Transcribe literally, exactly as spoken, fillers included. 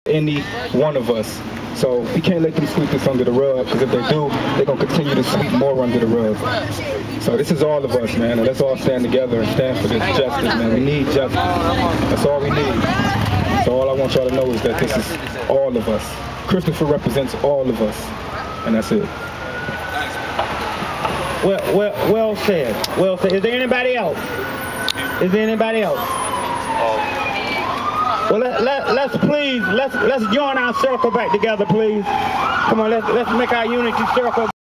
any one of us. So we can't let them sweep this under the rug, because if they do, they're going to continue to sweep more under the rug. So this is all of us, man, and let's all stand together and stand for this justice, man. We need justice. That's all we need. So all I want y'all to know is that this is all of us. Christopher represents all of us, and that's it. Well, well, well said. Well said. Is there anybody else? Is there anybody else? Well, let, let, let's please, let's let's join our circle back together, please. Come on, let's let's make our unity circle.